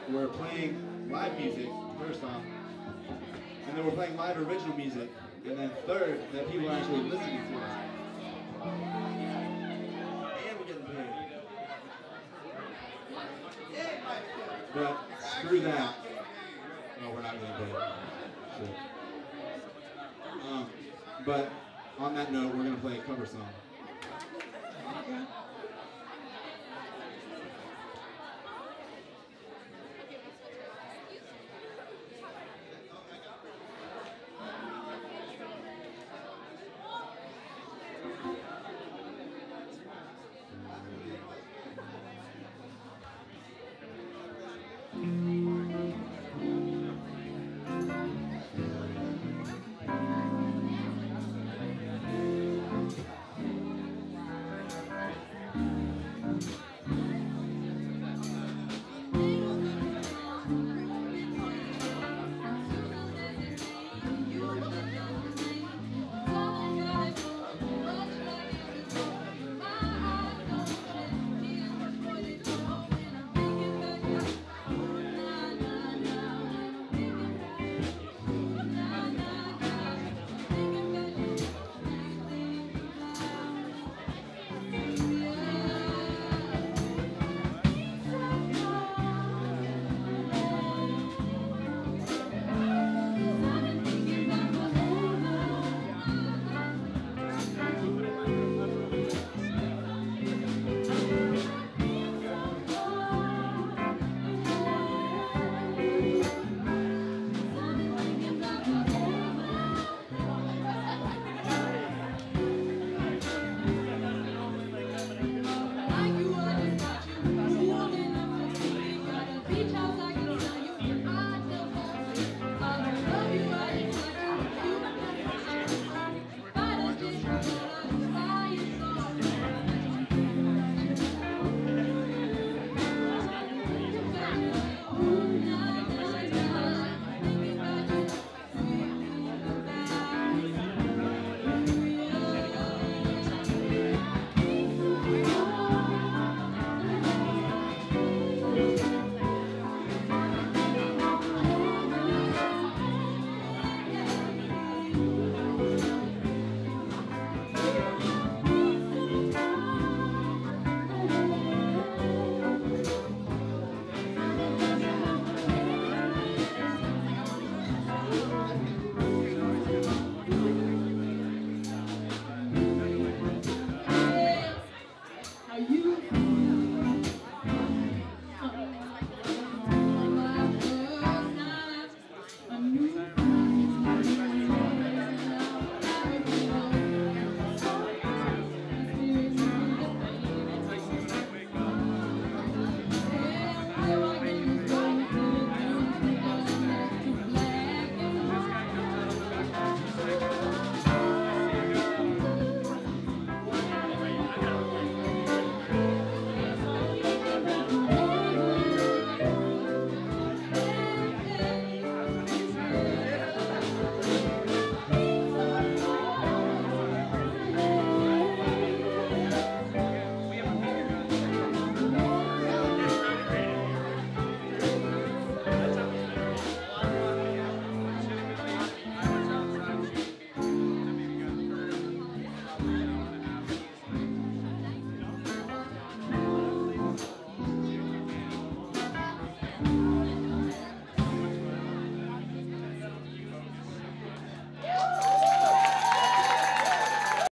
we're playing live music, first off, and then we're playing live original music, and then third, that people are actually listening to us. And we're getting paid. But screw that. No, we're not getting paid. Shit. But on that note, we're going to play a cover song.